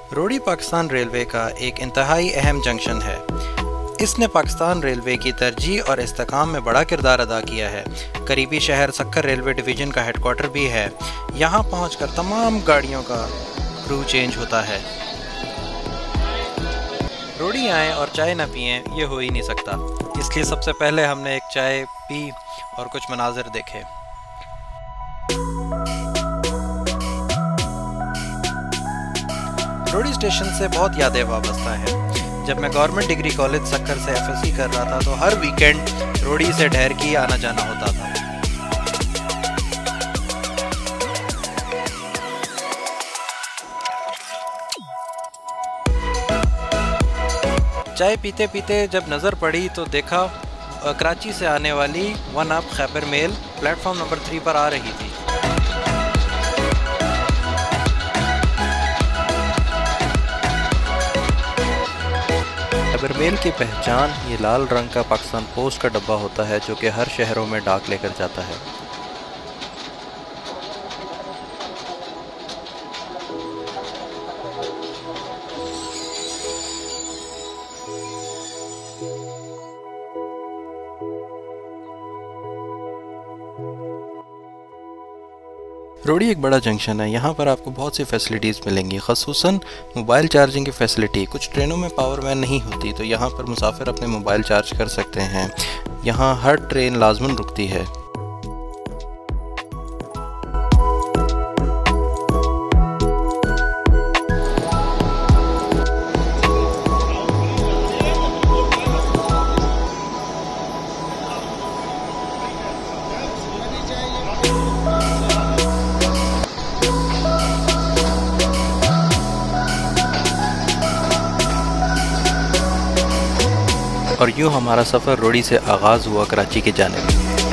रोडी Pakistan railway का एक इंतहाई अहम जंक्शन है। इसने पाकिस्तान रेलवे की तरजीह और इस्तेहकाम में बड़ा किरदार अदा किया है। करीबी शहर सक्कर रेलवे डिवीज़न का हेडक्वार्टर भी है। यहाँ पहुँचकर तमाम गाड़ियों का क्रू चेंज होता है। रोडी आएँ और चाय ना पिएँ, ये हो ही नहीं सकता। इसलिए सबसे पहले हमने एक चाय पी और कुछ मनाज़िर देखे। रोडी स्टेशन से बहुत यादें वाबस्ता है। जब मैं गवर्नमेंट डिग्री कॉलेज सक्कर से एफएससी कर रहा था तो हर वीकेंड रोडी से ढेर की आना जाना होता था। चाय पीते पीते जब नज़र पड़ी तो देखा कराची से आने वाली one up Khyber mail platform number 3 पर आ रही थी। खैबर मेल की पहचान ये लाल रंग का पाकिस्तान पोस्ट का डब्बा होता है जो कि हर शहरों में डाक लेकर जाता है। रोडी एक बड़ा जंक्शन है। यहाँ पर आपको बहुत सी फैसिलिटीज़ मिलेंगी, ख़ुसूसन मोबाइल चार्जिंग की फैसिलिटी। कुछ ट्रेनों में पावर वैन नहीं होती तो यहाँ पर मुसाफिर अपने मोबाइल चार्ज कर सकते हैं। यहाँ हर ट्रेन लाजमन रुकती है। और यूँ हमारा सफ़र रोडी से आगाज़ हुआ कराची की जानिब।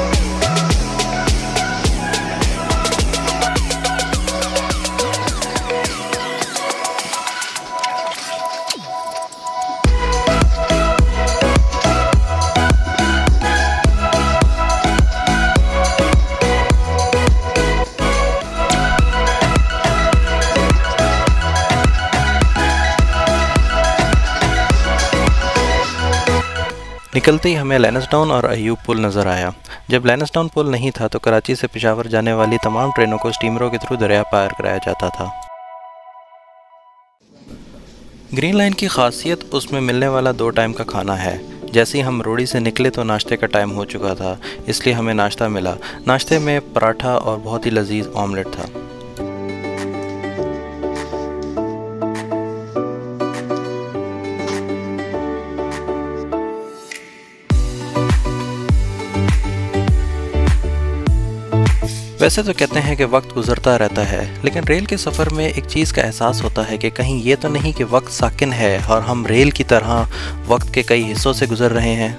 निकलते ही हमें लैनसडाउन और अयूब पुल नज़र आया। जब लैनसडाउन पुल नहीं था तो कराची से पेशावर जाने वाली तमाम ट्रेनों को स्टीमरों के थ्रू दरिया पार कराया जाता था। ग्रीन लाइन की खासियत उसमें मिलने वाला 2 टाइम का खाना है। जैसे ही हम रोडी से निकले तो नाश्ते का टाइम हो चुका था, इसलिए हमें नाश्ता मिला। नाश्ते में पराठा और बहुत ही लजीज ऑमलेट था। वैसे तो कहते हैं कि वक्त गुजरता रहता है, लेकिन रेल के सफ़र में एक चीज़ का एहसास होता है कि कहीं ये तो नहीं कि वक्त साकिन है और हम रेल की तरह वक्त के कई हिस्सों से गुजर रहे हैं।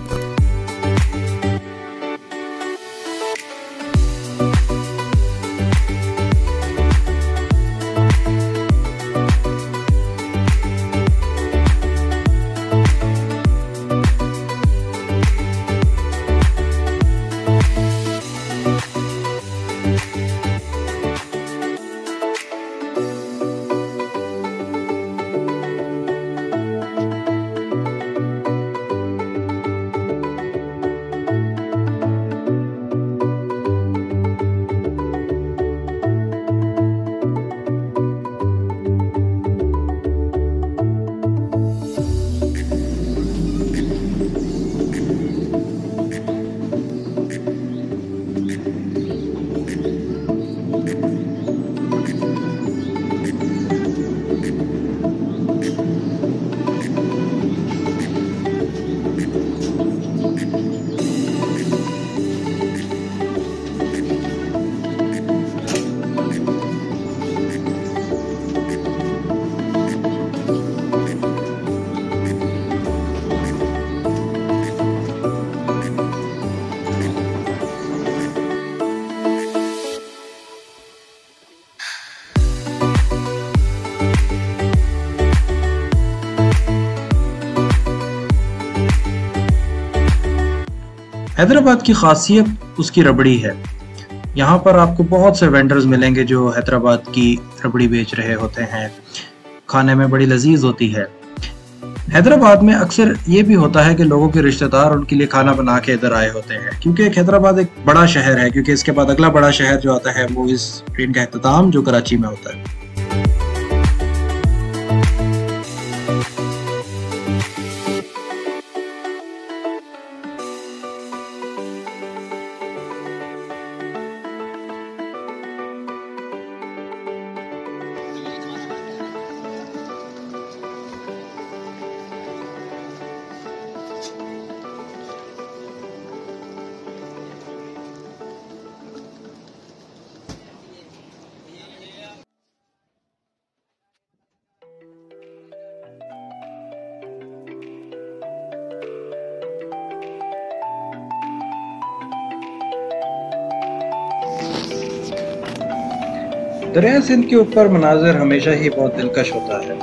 हैदराबाद की खासियत उसकी रबड़ी है। यहाँ पर आपको बहुत से वेंडर्स मिलेंगे जो हैदराबाद की रबड़ी बेच रहे होते हैं। खाने में बड़ी लजीज होती है। हैदराबाद में अक्सर ये भी होता है कि लोगों के रिश्तेदार उनके लिए खाना बना के इधर आए होते हैं, क्योंकि हैदराबाद एक बड़ा शहर है, क्योंकि इसके बाद अगला बड़ा शहर जो आता है वो इस ट्रेन का अख्ताम जो कराची में होता है। दरिया सिंध के ऊपर मनाजिर हमेशा ही बहुत दिलकश होता है।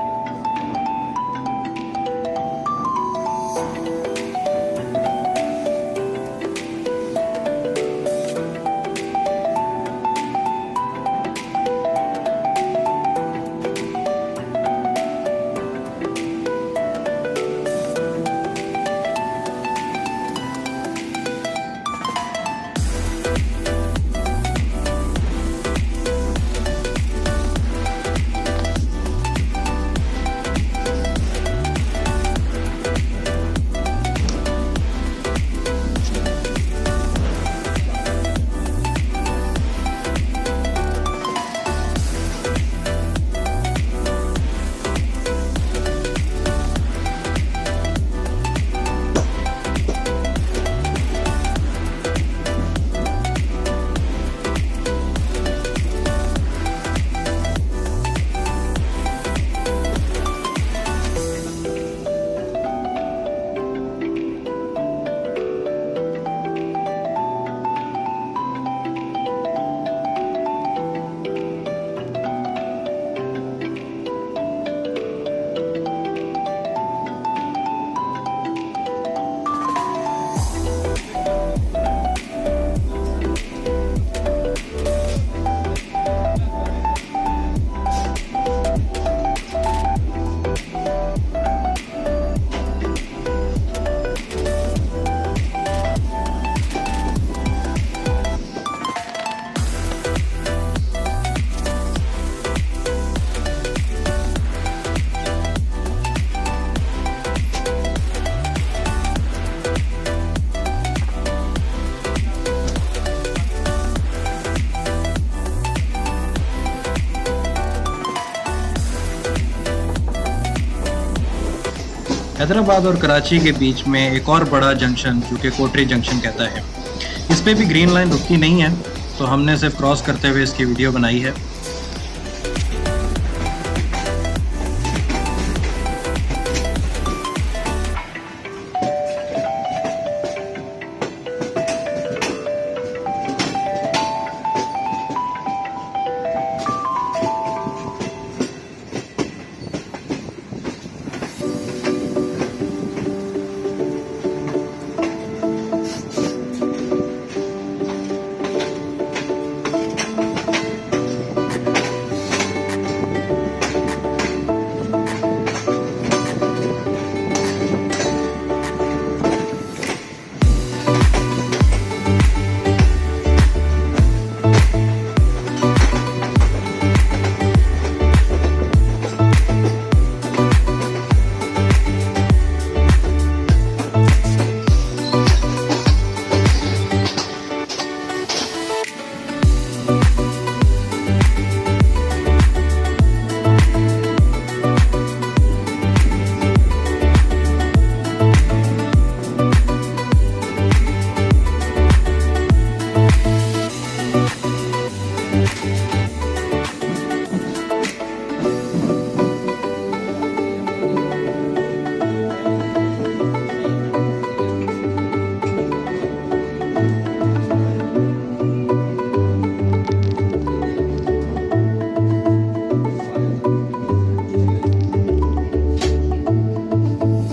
हैदराबाद और कराची के बीच में एक और बड़ा जंक्शन जो कि कोटरी जंक्शन कहता है, इस पे भी ग्रीन लाइन रुकती नहीं है, तो हमने सिर्फ क्रॉस करते हुए इसकी वीडियो बनाई है।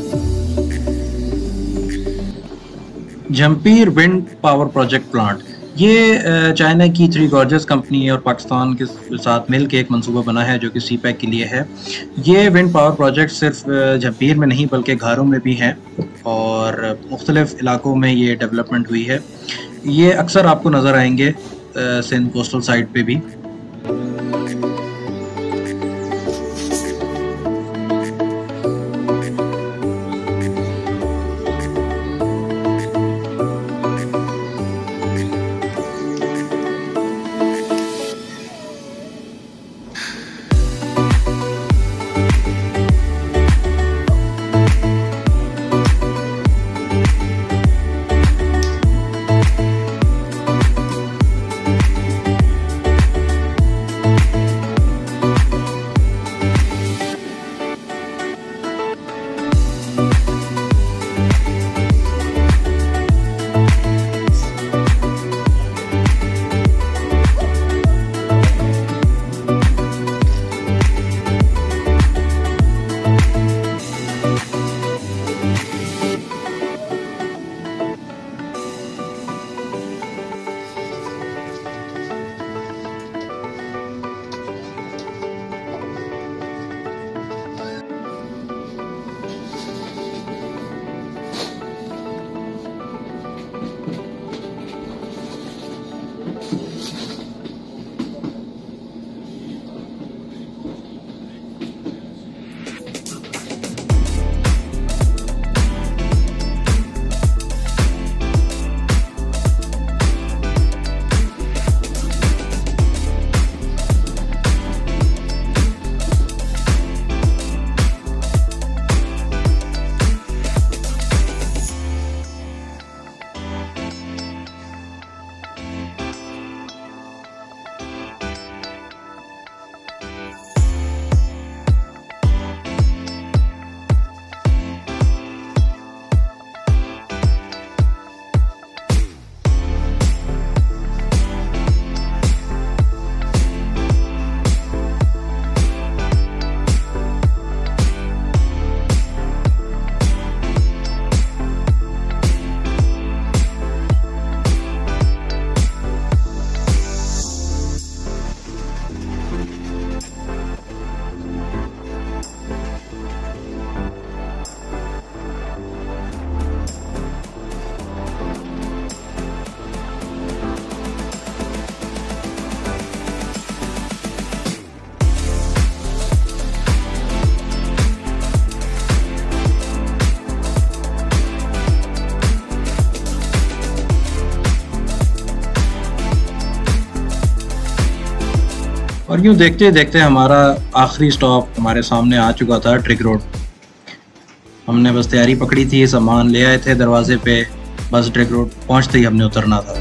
Jhimpir wind power project plant ये चाइना की थ्री गॉर्जस कंपनी और पाकिस्तान के साथ मिल के एक मंसूबा बना है जो कि सी पैक के लिए है। ये विंड पावर प्रोजेक्ट सिर्फ जंबीर में नहीं बल्कि घारों में भी हैं और मुख्तलिफ इलाकों में ये डेवलपमेंट हुई है। ये अक्सर आपको नज़र आएंगे सिंध कोस्टल साइड पे भी। और यूँ देखते देखते हमारा आखिरी स्टॉप हमारे सामने आ चुका था, ट्रिग रोड। हमने बस तैयारी पकड़ी थी, सामान ले आए थे दरवाजे पे, बस ट्रिग रोड पहुँचते ही हमने उतरना था।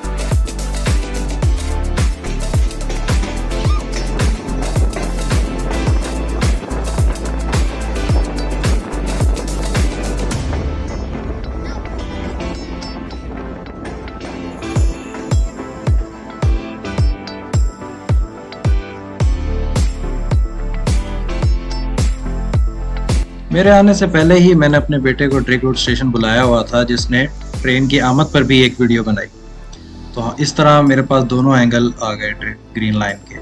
मेरे आने से पहले ही मैंने अपने बेटे को ट्रिग रोड स्टेशन बुलाया हुआ था, जिसने ट्रेन की आमद पर भी एक वीडियो बनाई। तो इस तरह मेरे पास दोनों एंगल आ गए ग्रीन लाइन के।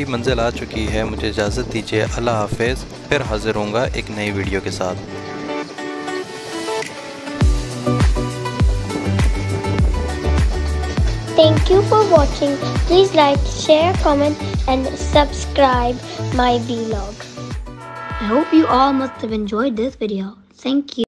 मंजिल आ चुकी है। मुझे इजाज़त दीजिए, अल्लाह हाफ़िज़। फिर हाज़िर होऊंगा एक नई वीडियो के साथ। Thank you for watching. Please like, share, comment and subscribe my vlog. I hope you all must have enjoyed this video. Thank you.